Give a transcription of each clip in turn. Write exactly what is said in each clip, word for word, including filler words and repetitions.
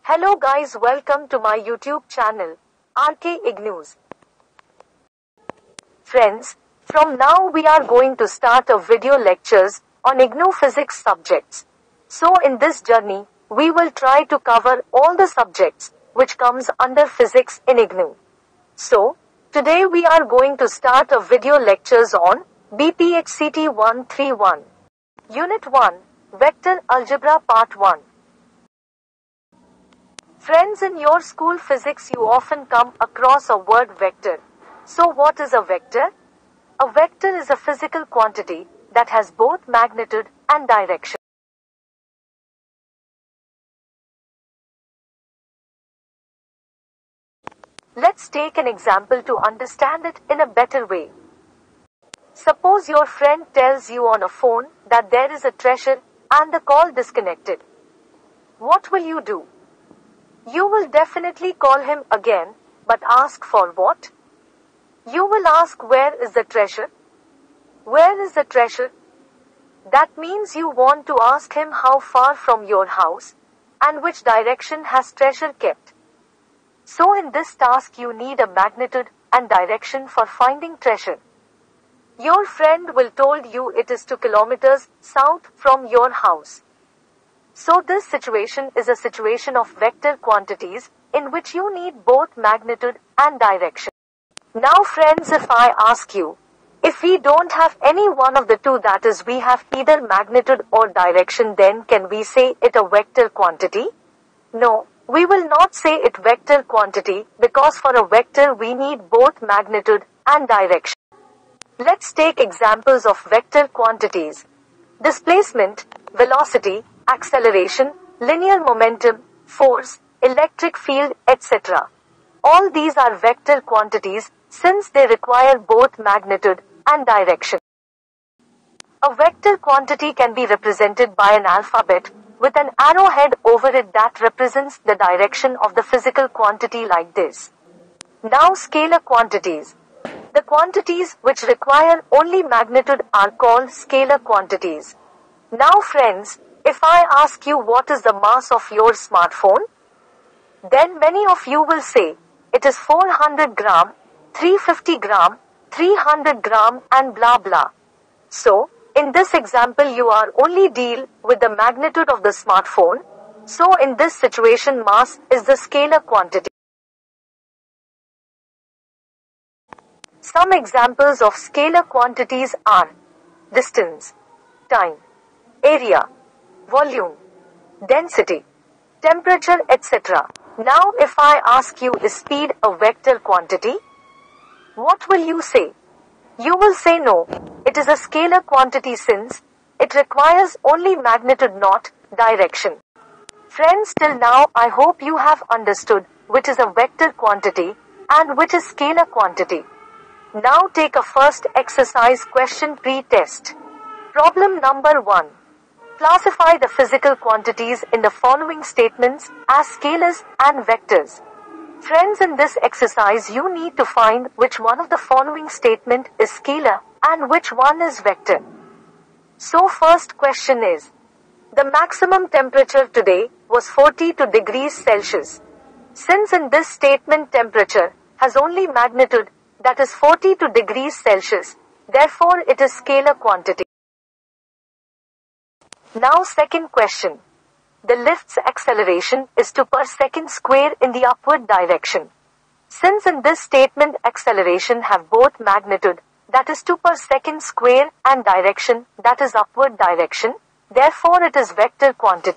Hello guys, welcome to my YouTube channel, R K Ignews. Friends, from now we are going to start a video lectures on I G N O physics subjects. So in this journey, we will try to cover all the subjects which comes under physics in I G N O. So, today we are going to start a video lectures on B P H C T one thirty-one. Unit one, Vector Algebra Part one. Friends, in your school physics you often come across a word vector. So what is a vector? A vector is a physical quantity that has both magnitude and direction. Let's take an example to understand it in a better way. Suppose your friend tells you on a phone that there is a treasure and the call disconnected. What will you do? You will definitely call him again, but ask for what? You will ask, where is the treasure? Where is the treasure? That means you want to ask him how far from your house and which direction has treasure kept. So in this task you need a magnitude and direction for finding treasure. Your friend will told you it is two kilometers south from your house. So this situation is a situation of vector quantities in which you need both magnitude and direction. Now friends, if I ask you, if we don't have any one of the two, that is we have either magnitude or direction, then can we say it a vector quantity? No, we will not say it vector quantity because for a vector we need both magnitude and direction. Let's take examples of vector quantities. Displacement, velocity, acceleration, linear momentum, force, electric field, et cetera. All these are vector quantities since they require both magnitude and direction. A vector quantity can be represented by an alphabet with an arrowhead over it that represents the direction of the physical quantity like this. Now scalar quantities. The quantities which require only magnitude are called scalar quantities. Now friends, if I ask you what is the mass of your smartphone, then many of you will say, it is four hundred gram, three hundred fifty gram, three hundred gram and blah blah. So, in this example you are only deal with the magnitude of the smartphone. So in this situation mass is the scalar quantity. Some examples of scalar quantities are distance, time, area, volume, density, temperature, et cetera. Now if I ask you, is speed a vector quantity? What will you say? You will say no, it is a scalar quantity since it requires only magnitude, not direction. Friends, till now I hope you have understood which is a vector quantity and which is scalar quantity. Now take a first exercise question pre-test. Problem number one. Classify the physical quantities in the following statements as scalars and vectors. Friends, in this exercise you need to find which one of the following statement is scalar and which one is vector. So first question is, the maximum temperature today was forty-two degrees Celsius. Since in this statement temperature has only magnitude, that is forty-two degrees Celsius, therefore it is scalar quantity. Now second question. The lift's acceleration is two per second square in the upward direction. Since in this statement acceleration have both magnitude, that is two per second square, and direction, that is upward direction, therefore it is vector quantity.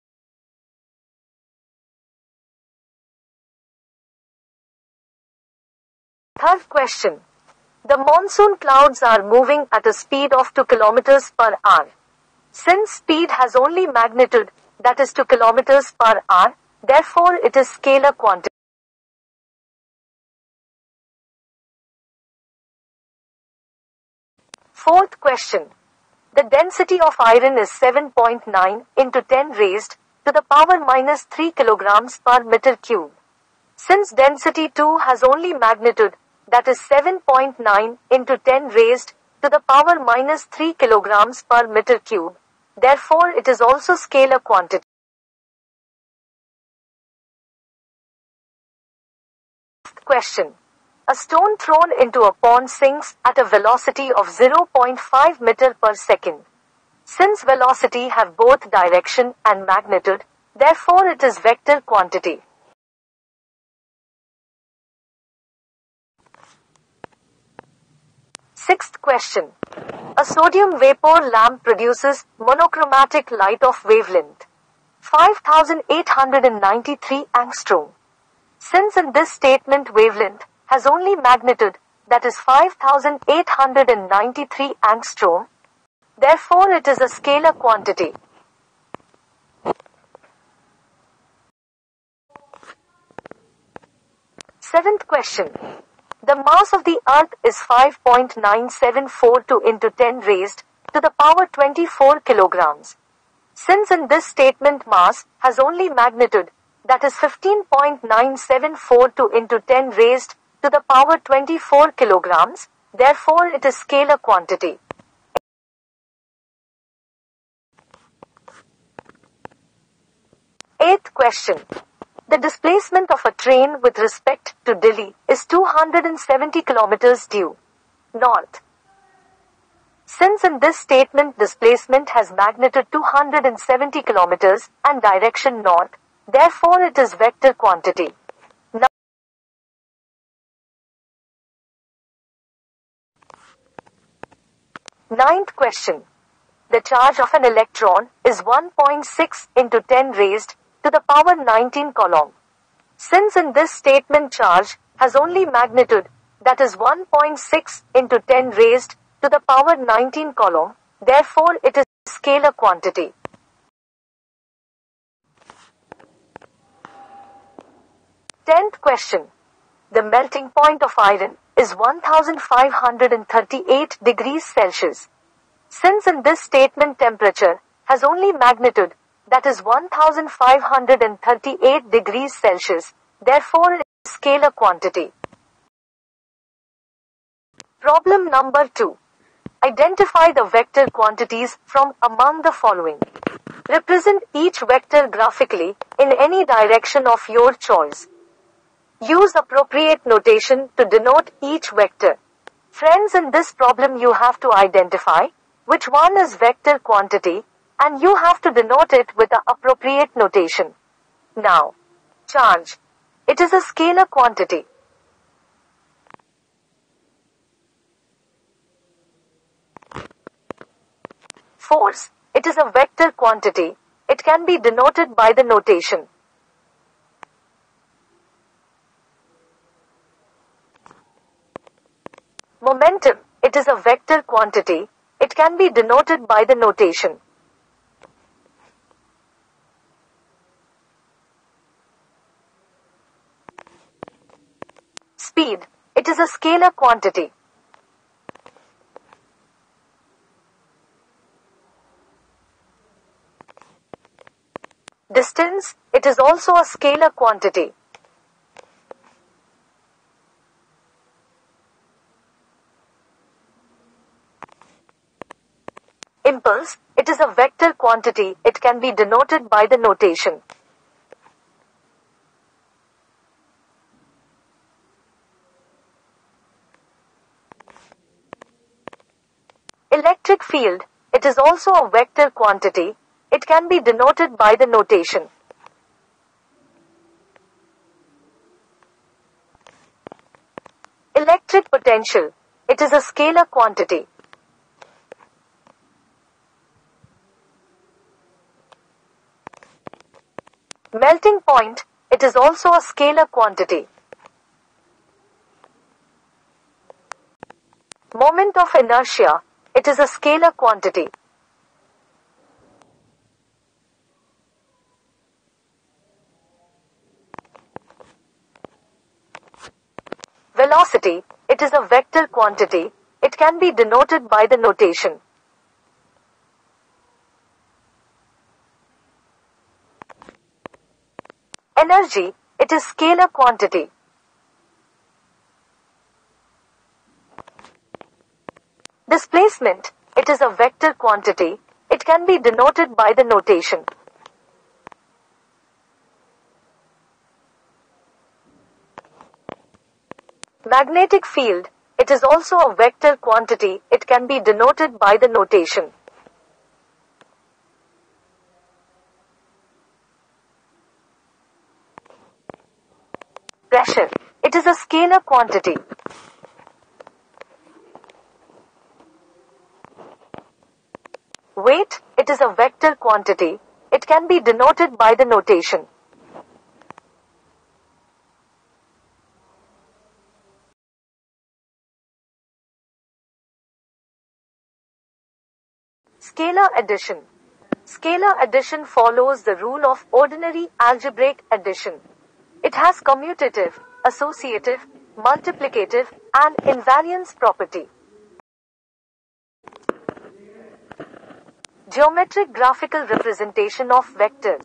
Third question. The monsoon clouds are moving at a speed of two kilometers per hour. Since speed has only magnitude, that is two kilometers per hour, therefore it is scalar quantity. Fourth question. The density of iron is seven point nine into ten raised to the power minus three kilograms per meter cube. Since density two has only magnitude, that is seven point nine into ten raised to the power minus three kilograms per meter cube, therefore it is also scalar quantity. question. A stone thrown into a pond sinks at a velocity of zero point five meter per second. Since velocity have both direction and magnitude, therefore it is vector quantity. Sixth question. A sodium vapor lamp produces monochromatic light of wavelength five thousand eight hundred ninety-three angstrom. Since in this statement wavelength has only magnitude, that is five thousand eight hundred ninety-three angstrom, therefore it is a scalar quantity. Seventh question. The mass of the earth is five point nine seven four two into ten raised to the power twenty-four kilograms. Since in this statement mass has only magnitude, that is fifteen point nine seven four two into ten raised to the power twenty-four kilograms, therefore it is scalar quantity. Eighth question. The displacement of a train with respect to Delhi is two hundred seventy kilometers due north. Since in this statement displacement has magnitude two hundred seventy kilometers and direction north, therefore it is vector quantity. Ninth question. The charge of an electron is one point six into ten raised to the power nineteen coulomb. Since in this statement charge has only magnitude, that is one point six into ten raised to the power nineteen coulomb, therefore it is scalar quantity. Tenth question. The melting point of iron is one thousand five hundred thirty-eight degrees Celsius. Since in this statement temperature has only magnitude, that is one thousand five hundred thirty-eight degrees Celsius, therefore it is scalar quantity. Problem number two. Identify the vector quantities from among the following. Represent each vector graphically in any direction of your choice. Use appropriate notation to denote each vector. Friends, in this problem you have to identify which one is vector quantity and you have to denote it with the appropriate notation. Now, charge. It is a scalar quantity. Force. It is a vector quantity. It can be denoted by the notation. Momentum. It is a vector quantity. It can be denoted by the notation. Speed. It is a scalar quantity. Distance. It is also a scalar quantity. Impulse. It is a vector quantity. It can be denoted by the notation. Electric field. It is also a vector quantity. It can be denoted by the notation. Electric potential. It is a scalar quantity. Melting point. It is also a scalar quantity. Moment of inertia. It is a scalar quantity. Velocity. It is a vector quantity. It can be denoted by the notation. Energy. It is scalar quantity. Displacement. It is a vector quantity. It can be denoted by the notation. Magnetic field. It is also a vector quantity. It can be denoted by the notation pressure. It is a scalar quantity. Weight. It is a vector quantity. It can be denoted by the notation scalar addition. Scalar addition follows the rule of ordinary algebraic addition. It has commutative, associative, multiplicative, and invariance property. Geometric graphical representation of vectors.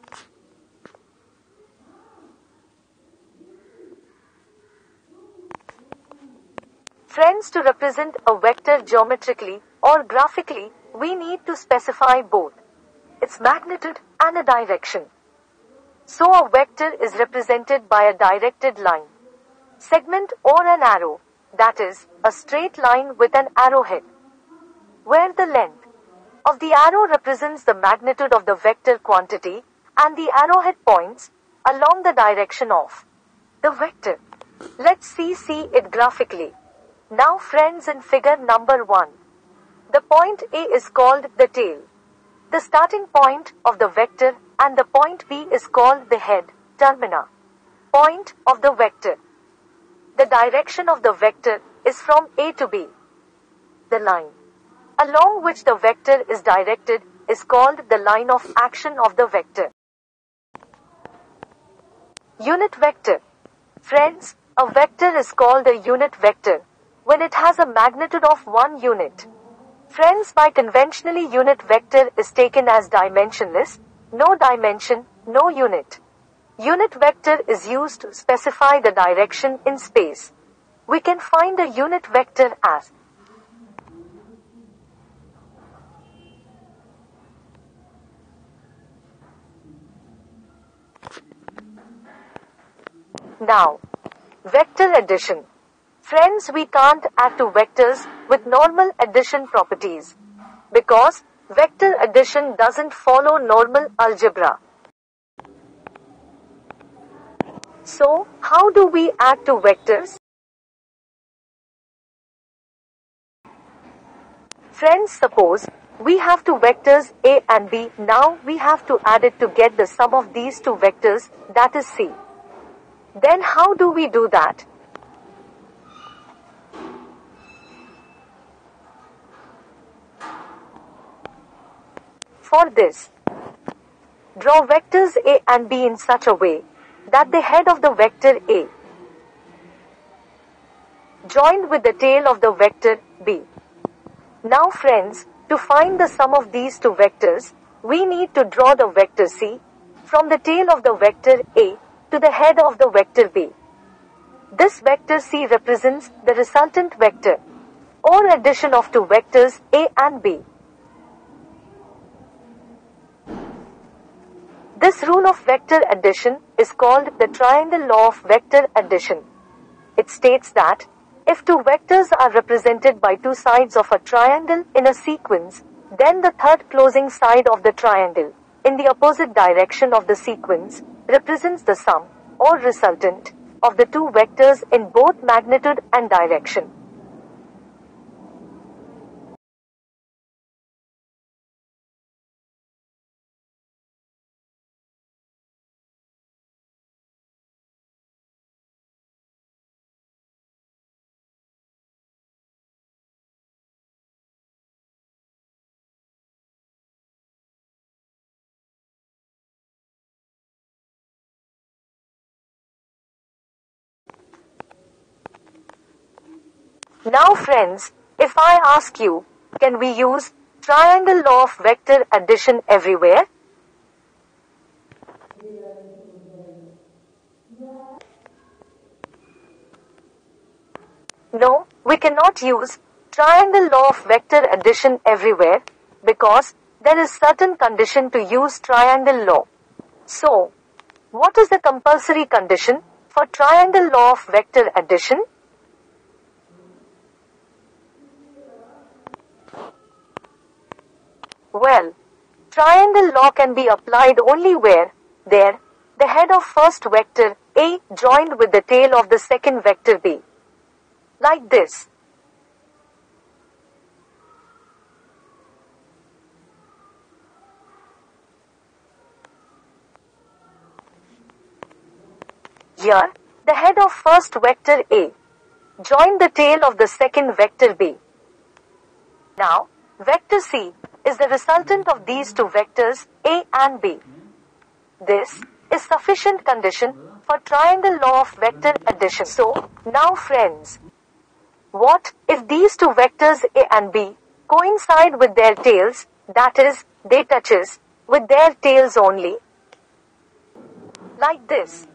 Friends, to represent a vector geometrically or graphically, we need to specify both its magnitude and a direction. So a vector is represented by a directed line, segment, or an arrow, that is, a straight line with an arrowhead, where the length of the arrow represents the magnitude of the vector quantity and the arrowhead points along the direction of the vector. Let's see, see it graphically. Now friends, in figure number one, the point A is called the tail, the starting point of the vector, and the point B is called the head, termina, point of the vector. The direction of the vector is from A to B. The line along which the vector is directed is called the line of action of the vector. Unit vector. Friends, a vector is called a unit vector when it has a magnitude of one unit. Friends, by conventionally, unit vector is taken as dimensionless, no dimension, no unit. Unit vector is used to specify the direction in space. We can find a unit vector as Now, vector addition. Friends, we can't add two vectors with normal addition properties because vector addition doesn't follow normal algebra. So, how do we add two vectors? Friends, suppose we have two vectors A and B. Now we have to add it to get the sum of these two vectors, that is C. Then how do we do that? For this, draw vectors A and B in such a way that the head of the vector A joined with the tail of the vector B. Now friends, to find the sum of these two vectors, we need to draw the vector C from the tail of the vector A to the head of the vector B. This vector C represents the resultant vector or addition of two vectors A and B. This rule of vector addition is called the triangle law of vector addition. It states that if two vectors are represented by two sides of a triangle in a sequence, then the third closing side of the triangle, in the opposite direction of the sequence, represents the sum, or resultant, of the two vectors in both magnitude and direction. Now friends, if I ask you, can we use triangle law of vector addition everywhere? No, we cannot use triangle law of vector addition everywhere because there is certain condition to use triangle law. So, what is the compulsory condition for triangle law of vector addition? Well, triangle law can be applied only where there the head of first vector A joined with the tail of the second vector B. Like this. Here, the head of first vector A joined the tail of the second vector B. Now, vector C is the resultant of these two vectors A and B. This is sufficient condition for triangle law of vector addition. So, now friends, what if these two vectors A and B coincide with their tails, that is, they touches with their tails only? Like this.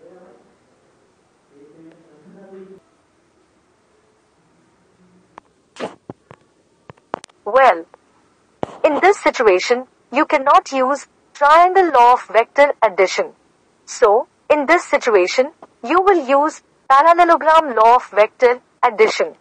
Well, in this situation, you cannot use triangle law of vector addition. So, in this situation, you will use parallelogram law of vector addition.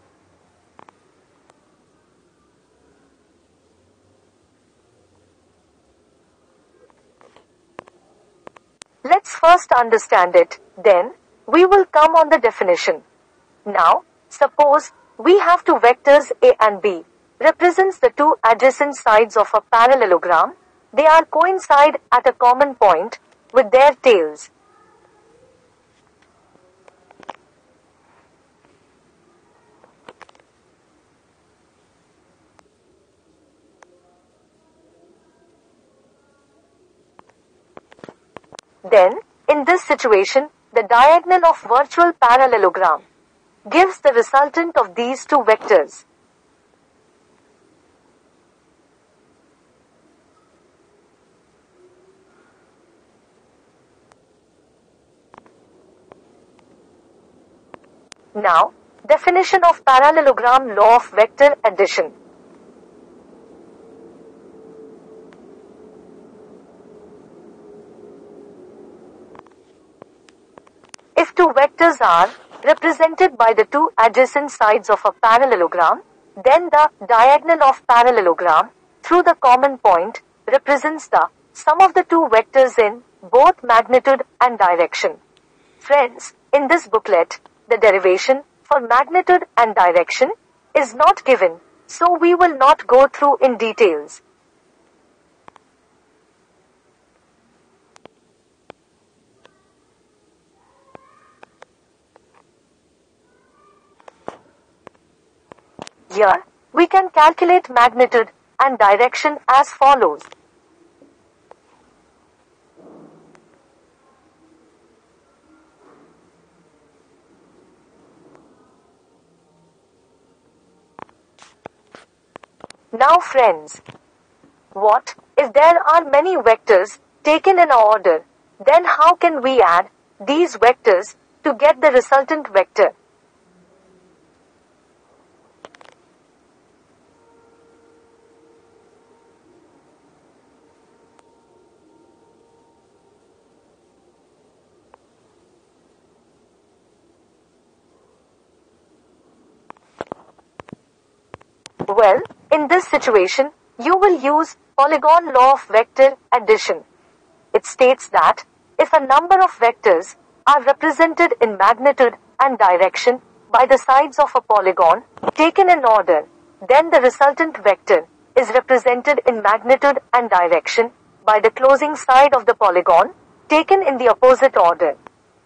Let's first understand it, then we will come on the definition. Now, suppose we have two vectors A and B, represents the two adjacent sides of a parallelogram. They are coincide at a common point with their tails. Then, in this situation, the diagonal of virtual parallelogram gives the resultant of these two vectors. Now, definition of parallelogram law of vector addition. If two vectors are represented by the two adjacent sides of a parallelogram, then the diagonal of parallelogram through the common point represents the sum of the two vectors in both magnitude and direction. Friends, in this booklet, the derivation for magnitude and direction is not given, so we will not go through in details. Here, we can calculate magnitude and direction as follows. Now friends, what if there are many vectors taken in order? Then how can we add these vectors to get the resultant vector? Well, in this situation, you will use polygon law of vector addition. It states that if a number of vectors are represented in magnitude and direction by the sides of a polygon taken in order, then the resultant vector is represented in magnitude and direction by the closing side of the polygon taken in the opposite order.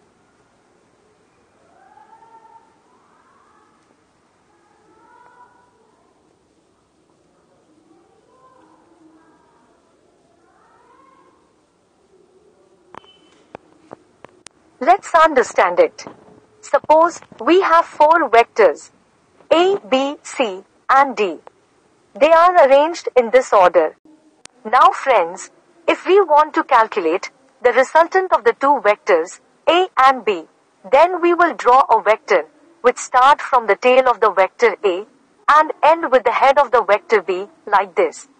Let's understand it. Suppose we have four vectors A, B, C, and D. They are arranged in this order. Now friends, if we want to calculate the resultant of the two vectors A and B, then we will draw a vector which start from the tail of the vector A and end with the head of the vector B like this.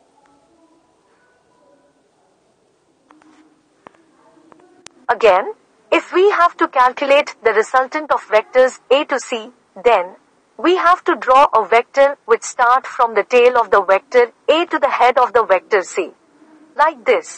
Again, If we have to calculate the resultant of vectors A to C, then we have to draw a vector which starts from the tail of the vector A to the head of the vector C. Like this.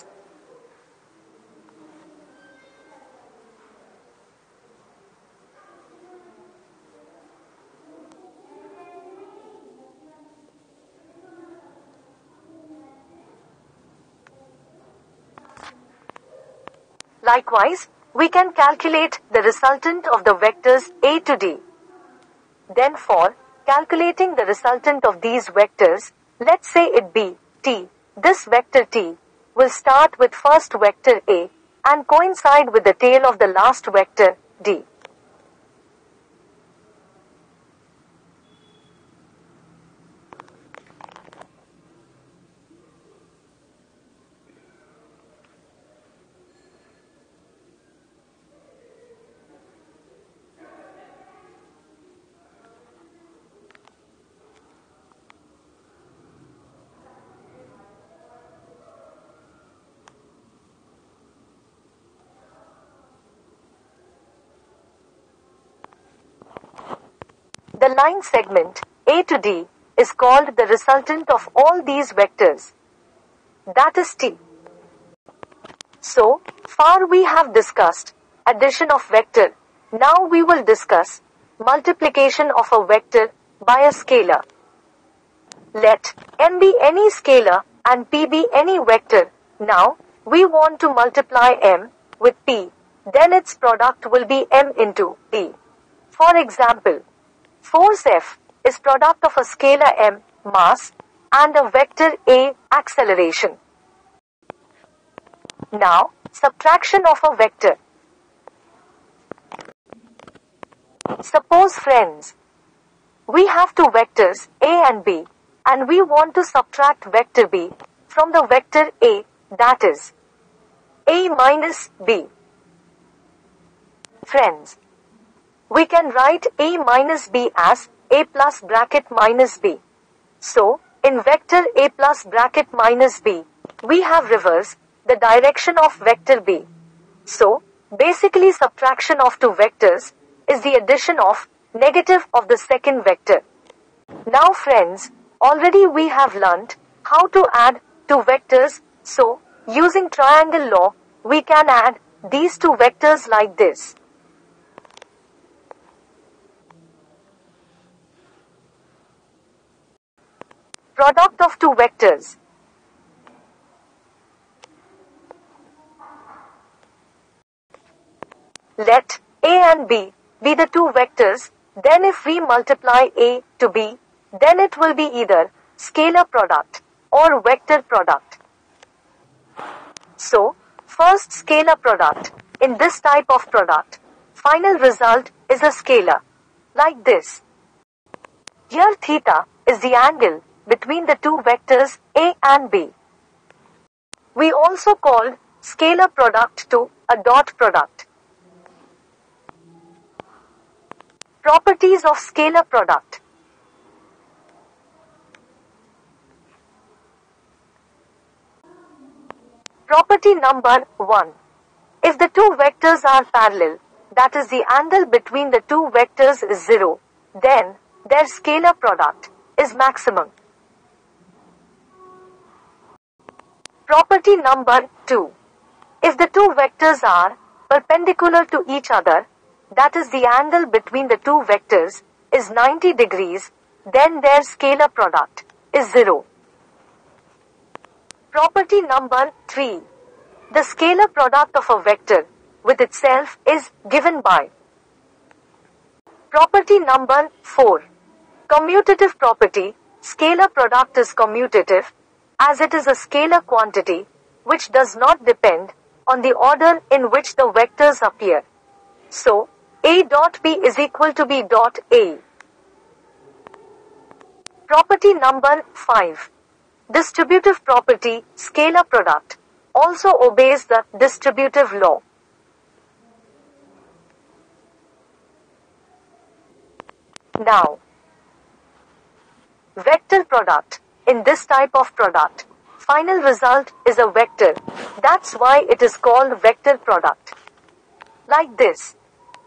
Likewise, we can calculate the resultant of the vectors A to D. Then for calculating the resultant of these vectors, let's say it be T. This vector T will start with first vector A and coincide with the tail of the last vector D. The line segment A to D is called the resultant of all these vectors. That is T. So far we have discussed addition of vector. Now we will discuss multiplication of a vector by a scalar. Let M be any scalar and P be any vector. Now we want to multiply M with P. Then its product will be M into P. For example, force F is product of a scalar M, mass, and a vector A, acceleration. Now, subtraction of a vector. Suppose, friends, we have two vectors A and B, and we want to subtract vector B from the vector A, that is A minus B. Friends, we can write A minus B as A plus bracket minus B. So, in vector A plus bracket minus B, we have reversed the direction of vector B. So, basically subtraction of two vectors is the addition of negative of the second vector. Now friends, already we have learnt how to add two vectors. So, using triangle law, we can add these two vectors like this. Product of two vectors. Let A and B be the two vectors, then if we multiply A to B, then it will be either scalar product or vector product. So, first scalar product, in this type of product, final result is a scalar, like this. Here theta is the angle between the two vectors A and B. We also called scalar product to a dot product. Properties of scalar product. Property number one. If the two vectors are parallel, that is the angle between the two vectors is zero, then their scalar product is maximum. Property number two. If the two vectors are perpendicular to each other, that is the angle between the two vectors is ninety degrees, then their scalar product is zero. Property number three. The scalar product of a vector with itself is given by. Property number four. Commutative property. Scalar product is commutative as it is a scalar quantity which does not depend on the order in which the vectors appear. So, A dot B is equal to B dot A. Property number five. Distributive property, scalar product, also obeys the distributive law. Now, vector product. In this type of product, final result is a vector. That's why it is called vector product. like this.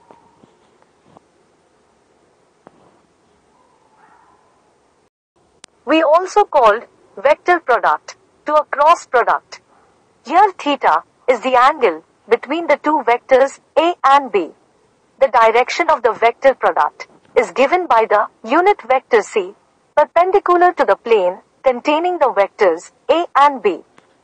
We also called vector product to a cross product. Here theta is the angle between the two vectors A and B. The direction of the vector product is given by the unit vector C perpendicular to the plane containing the vectors A and B.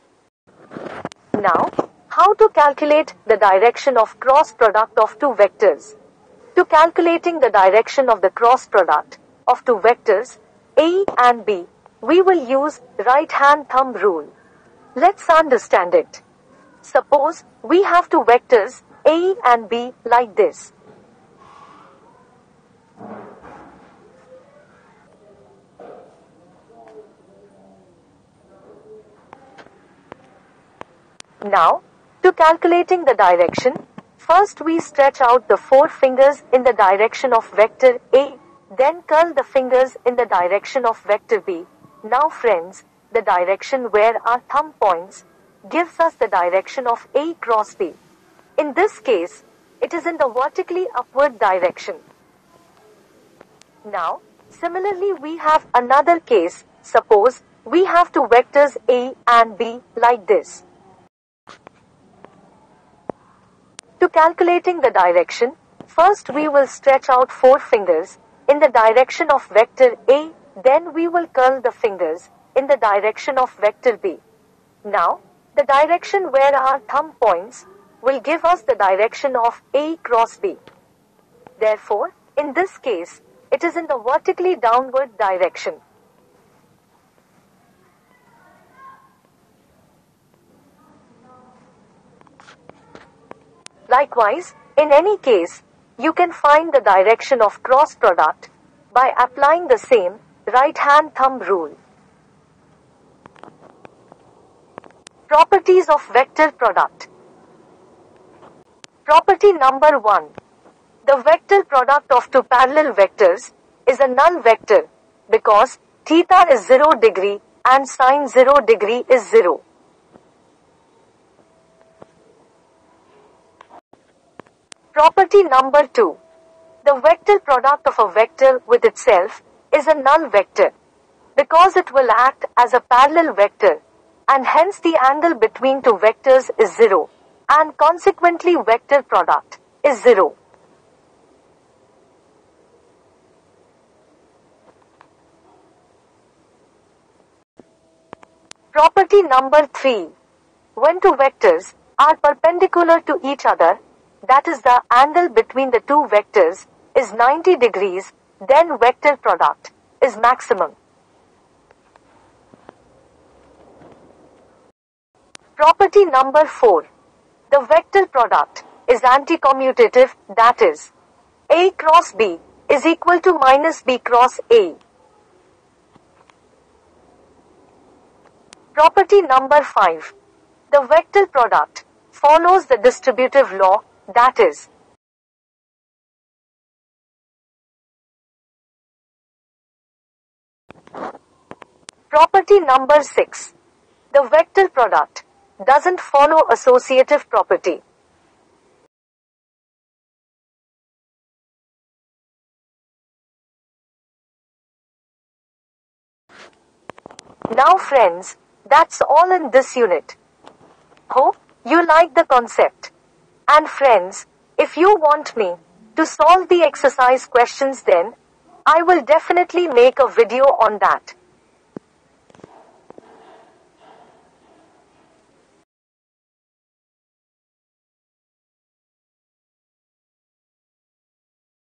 Now, how to calculate the direction of cross product of two vectors? To calculating the direction of the cross product of two vectors A and B, we will use right hand thumb rule. Let's understand it. Suppose we have two vectors A and B like this. Now, to calculating the direction, first we stretch out the four fingers in the direction of vector A, then curl the fingers in the direction of vector B. Now friends, the direction where our thumb points gives us the direction of A cross B. In this case, it is in the vertically upward direction. Now, similarly we have another case. Suppose we have two vectors A and B like this. To calculating the direction, first we will stretch out four fingers in the direction of vector A, then we will curl the fingers in the direction of vector B. Now, the direction where our thumb points will give us the direction of A cross B. Therefore, in this case, it is in the vertically downward direction. Likewise, in any case, you can find the direction of cross product by applying the same right hand thumb rule. Properties of vector product. Property number one. The vector product of two parallel vectors is a null vector because theta is zero degree and sine zero degree is zero. Property number two. The vector product of a vector with itself is a null vector because it will act as a parallel vector and hence the angle between two vectors is zero and consequently vector product is zero. Property number three. When two vectors are perpendicular to each other, that is the angle between the two vectors is ninety degrees, then vector product is maximum. Property number four. The vector product is anticommutative, that is, A cross B is equal to minus B cross A. Property number five. The vector product follows the distributive law, that is, property number six. The vector product doesn't follow associative property. Now friends, that's all in this unit. Hope you like the concept. And friends, if you want me to solve the exercise questions, then I will definitely make a video on that.